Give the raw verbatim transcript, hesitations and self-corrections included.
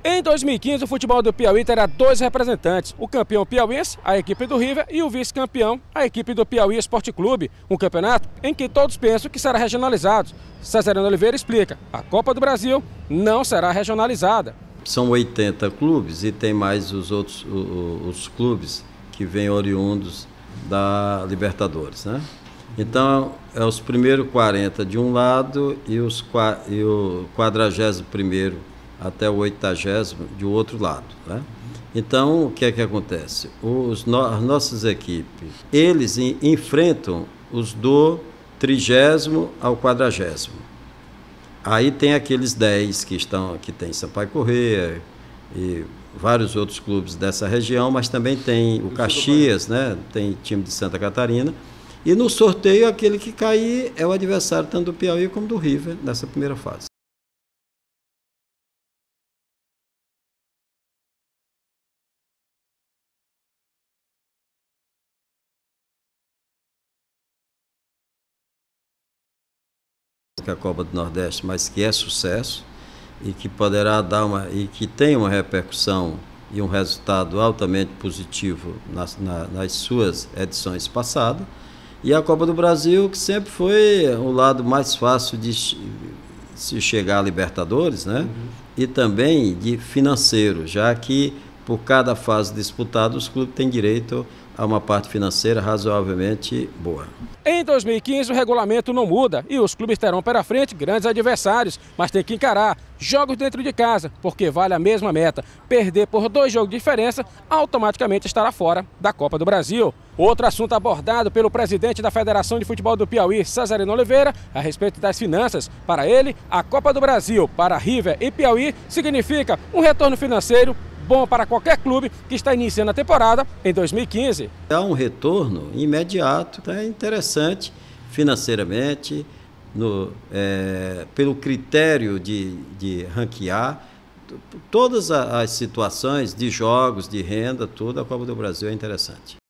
Em dois mil e quinze, o futebol do Piauí terá dois representantes, o campeão piauiense, a equipe do River, e o vice-campeão, a equipe do Piauí Esporte Clube, um campeonato em que todos pensam que será regionalizado. Cesarino Oliveira explica, a Copa do Brasil não será regionalizada. São oitenta clubes e tem mais os outros os, os clubes que vêm oriundos da Libertadores, né? Então, é os primeiros quarenta de um lado e, os, e o quadragésimo primeiro até o oitagésimo de outro lado, né? Então, o que é que acontece? Os, no, as nossas equipes, eles em, enfrentam os do trigésimo ao quadragésimo. Aí tem aqueles dez que estão, que tem Sampaio Corrêa e vários outros clubes dessa região, mas também tem o Caxias, né? Tem time de Santa Catarina. E no sorteio, aquele que cair é o adversário tanto do Piauí como do River nessa primeira fase. Que é a Copa do Nordeste, mas que é sucesso e que poderá dar uma e que tem uma repercussão e um resultado altamente positivo nas, na, nas suas edições passadas, e a Copa do Brasil, que sempre foi o lado mais fácil de se chegar a Libertadores, né? Uhum. E também de financeiro, já que por cada fase disputada os clubes têm direito a uma parte financeira razoavelmente boa. Em dois mil e quinze, o regulamento não muda e os clubes terão pela frente grandes adversários, mas tem que encarar jogos dentro de casa, porque vale a mesma meta. Perder por dois jogos de diferença, automaticamente estará fora da Copa do Brasil. Outro assunto abordado pelo presidente da Federação de Futebol do Piauí, Cesarino Oliveira, a respeito das finanças. Para ele, a Copa do Brasil para River e Piauí significa um retorno financeiro bom para qualquer clube que está iniciando a temporada em dois mil e quinze. Há um retorno imediato, é interessante financeiramente, no, é, pelo critério de, de ranquear, todas as situações de jogos, de renda, tudo, a Copa do Brasil é interessante.